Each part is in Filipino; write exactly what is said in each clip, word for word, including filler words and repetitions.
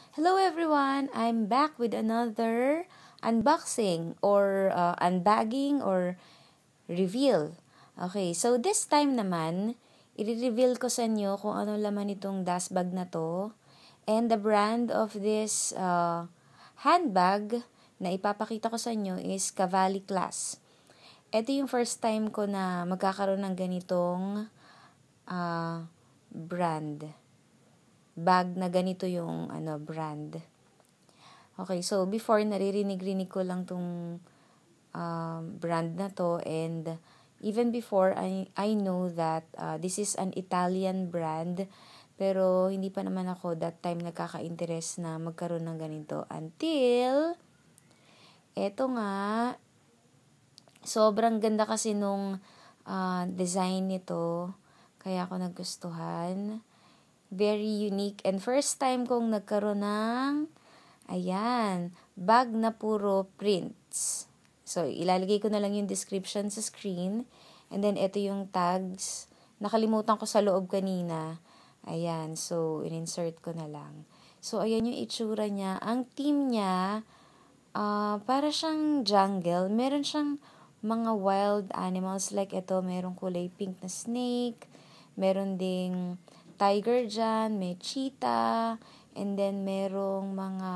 Hello everyone! I'm back with another unboxing or uh, unbagging or reveal. Okay, so this time naman, i-reveal ko sa inyo kung ano laman itong dust bag na to and the brand of this uh, handbag na ipapakita ko sa inyo is Cavalli Class. Ito yung first time ko na magkakaroon ng ganitong uh, brand. Bag na ganito yung ano brand. Okay, so before naririnig-rinig ko lang tong uh, brand na to, and even before I I know that uh, this is an Italian brand, pero hindi pa naman ako that time nagkaka-interest na magkaroon ng ganito until eto nga, sobrang ganda kasi nung uh, design nito, kaya ako nagustuhan. Very unique and first time kong nagkaroon ng ayan, bag na puro prints. So, ilalagay ko na lang yung description sa screen, and then ito yung tags. Nakalimutan ko sa loob kanina. Ayan, so in-insert ko na lang. So, ayan yung itsura niya. Ang theme niya, uh, para siyang jungle. Meron siyang mga wild animals like ito, merong kulay pink na snake, meron ding tiger dyan, may cheetah, and then merong mga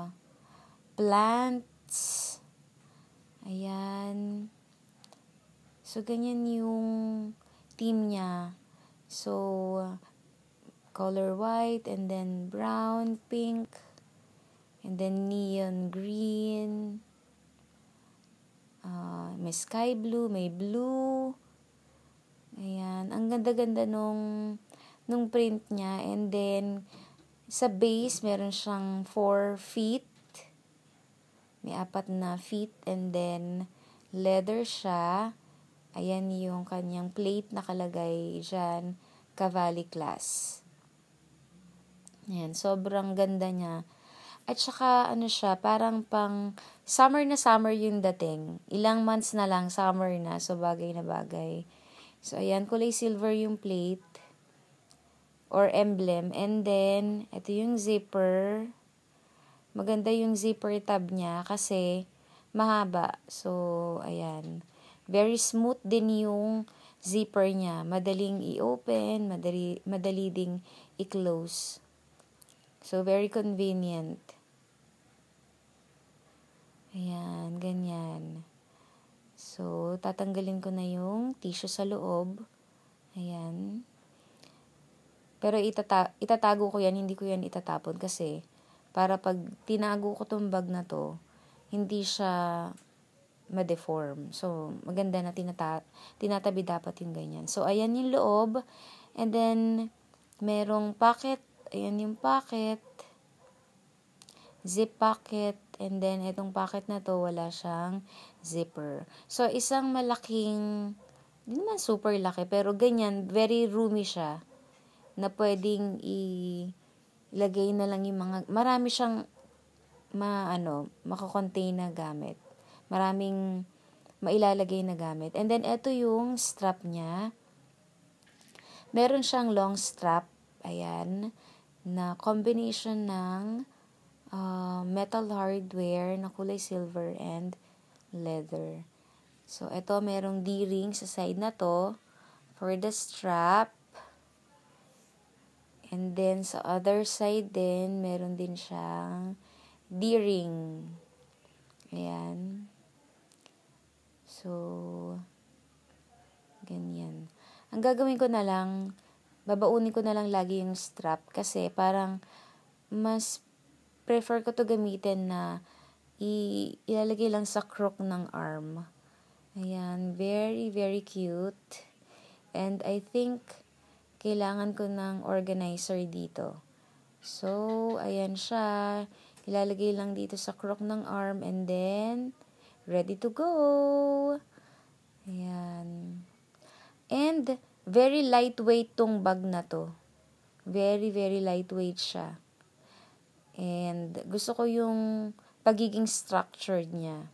plants. Ayan. So, ganyan yung theme niya. So, color white, and then brown, pink, and then neon green. Uh, may sky blue, may blue. Ayan. Ang ganda-ganda nung nung print niya, and then sa base meron siyang four feet, may apat na feet, and then leather siya. Ayan yung kanyang plate nakalagay dyan, Cavalli Class. Ayan, sobrang ganda niya. At saka ano siya, parang pang summer na summer yung dating. Ilang months na lang summer na, so bagay na bagay. So ayan, kulay silver yung plate or emblem, and then ito yung zipper. Maganda yung zipper tab niya kasi mahaba. So ayan, very smooth din yung zipper niya. Madaling i-open, madali madali ding i-close. So very convenient. Ayan, ganyan. So tatanggalin ko na yung tissue sa loob. Ayan. Pero itata- itatago ko yan, hindi ko yan itatapon kasi para pag tinago ko tong bag na to, hindi siya ma-deform. So, maganda na tinata- tinatabi dapat yung ganyan. So, ayan yung loob. And then, merong pocket. Ayan yung pocket. Zip pocket. And then, itong pocket na to, wala siyang zipper. So, isang malaking, hindi naman super laki, pero ganyan, very roomy siya, na pwedeng ilagay na lang yung mga, marami siyang ma, ano, makakontain na gamit. Maraming mailalagay na gamit. And then, ito yung strap niya. Meron siyang long strap, ayan, na combination ng uh, metal hardware na kulay silver and leather. So, ito, merong D-ring sa side na to for the strap. And then, sa other side din, meron din siyang D-ring. Ayan. So, ganyan. Ang gagawin ko na lang, babaunin ko na lang lagi yung strap kasi parang mas prefer ko to gamitin na i- ilalagay lang sa crook ng arm. Ayan. Very, very cute. And I think kailangan ko ng organizer dito. So, ayan siya. Ilalagay lang dito sa crook ng arm, and then, ready to go. Ayan. And, very lightweight tong bag na to. Very, very lightweight siya. And, gusto ko yung pagiging structured niya.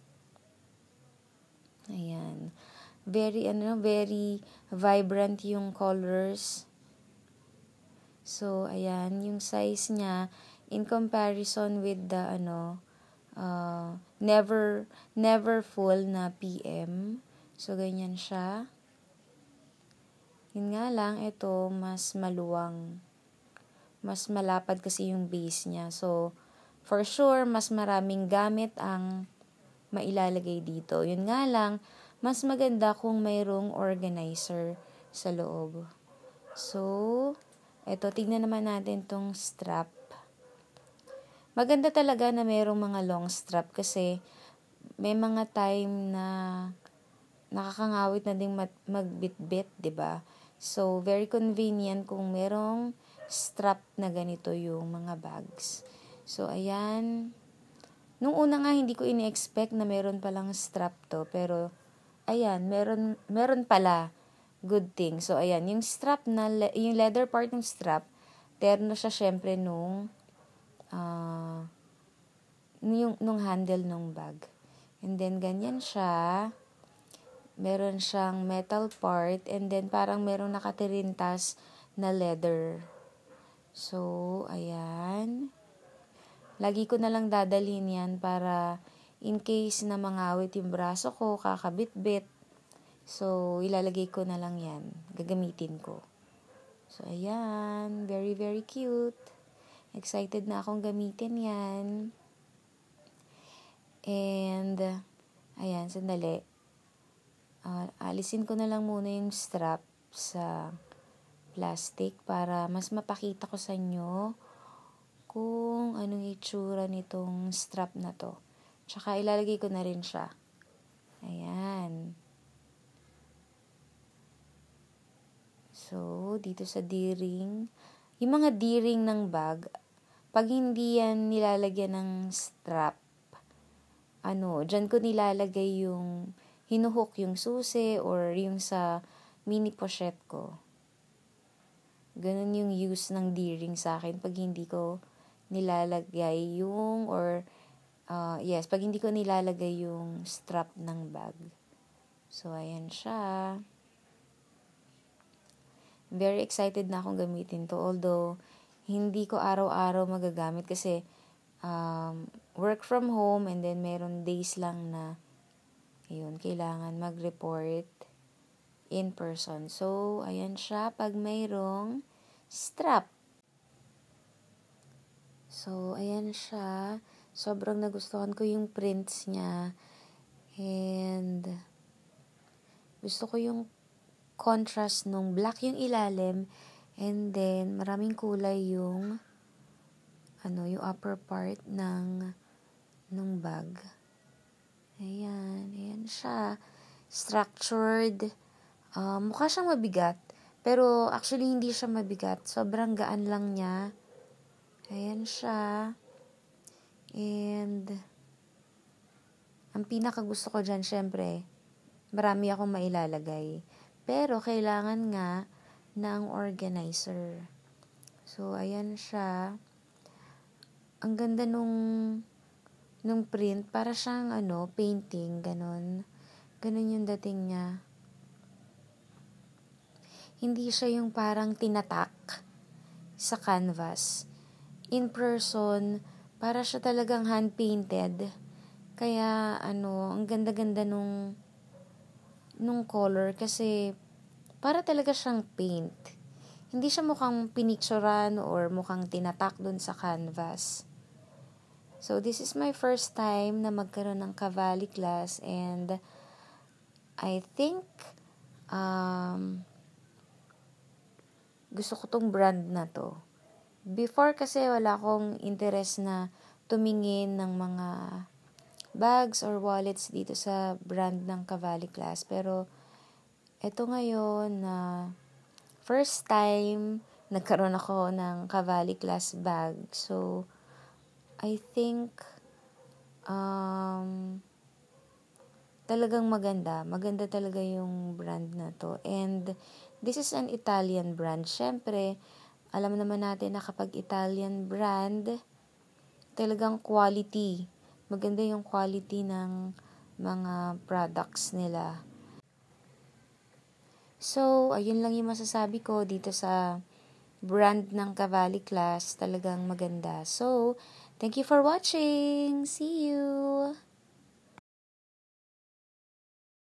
Ayan. Very, ano, very vibrant yung colors. So, ayan, yung size niya in comparison with the ano, uh, never, never full na P M. So, ganyan siya. Yun nga lang, ito, mas maluwang. Mas malapad kasi yung base niya. So, for sure, mas maraming gamit ang mailalagay dito. Yun nga lang, mas maganda kung mayroong organizer sa loob. So, eto, tignan naman natin tong strap. Maganda talaga na mayroong mga long strap kasi may mga time na nakakangawit na ding magbitbit, 'di ba? So, very convenient kung merong strap na ganito yung mga bags. So, ayan. Nung una nga, hindi ko ini-expect na meron palang strap to. Pero, ayan, meron, meron pala. Good thing. So, ayan, yung strap na, yung leather part ng strap, terno siya syempre nung, uh, yung, nung handle ng bag. And then, ganyan siya. Meron siyang metal part. And then, parang meron nakatirintas na leather. So, ayan. Lagi ko na lang dadalhin yan para in case na mangawit yung braso ko, kakabit-bit. So, ilalagay ko na lang yan. Gagamitin ko. So, ayan. Very, very cute. Excited na akong gamitin yan. And, ayan, sandali. Uh, alisin ko na lang muna yung strap sa plastic para mas mapakita ko sa inyo kung anong itsura nitong strap na to. Tsaka ilalagay ko na rin siya. Ayan. So, dito sa D-ring. Yung mga D-ring ng bag, pag hindi yan nilalagyan ng strap, ano, dyan ko nilalagay yung hinuhook yung susi or yung sa mini pochette ko. Ganun yung use ng D-ring sa akin pag hindi ko nilalagay yung or uh, yes, pag hindi ko nilalagay yung strap ng bag. So, ayan siya. Very excited na akong gamitin to. Although, hindi ko araw-araw magagamit kasi um, work from home and then meron days lang na ayun, kailangan mag-report in person. So, ayan siya pag mayroong strap. So, ayan siya. Sobrang nagustuhan ko yung prints niya. And, gusto ko yung contrast nung black yung ilalim. And then, maraming kulay yung, ano, yung upper part ng, ng bag. Ayan, ayan siya. Structured. Uh, mukha siyang mabigat. Pero, actually, hindi siya mabigat. Sobrang gaan lang niya. Ayan siya. And, ang pinaka gusto ko dyan, syempre, marami akong mailalagay. Pero, kailangan nga ng organizer. So, ayan siya. Ang ganda nung, nung print. Para siyang, ano, painting, ganon. Ganon yung dating niya. Hindi siya yung parang tinatak sa canvas. In person, para siya talagang hand-painted. Kaya, ano, ang ganda-ganda nung, nung color kasi para talaga siyang paint. Hindi siya mukhang pinicturan or mukhang tinatak dun sa canvas. So, this is my first time na magkaroon ng Cavalli class and I think um, gusto ko tong brand na to. Before kasi wala akong interest na tumingin ng mga bags or wallets dito sa brand ng Cavalli Class. Pero, eto ngayon na uh, first time nagkaroon ako ng Cavalli Class bag. So, I think um, talagang maganda. Maganda talaga yung brand na to. And, this is an Italian brand. Syempre, alam naman natin na kapag Italian brand, talagang quality. Maganda yung quality ng mga products nila. So, ayun lang yung masasabi ko dito sa brand ng Cavalli Class. Talagang maganda. So, thank you for watching. See you!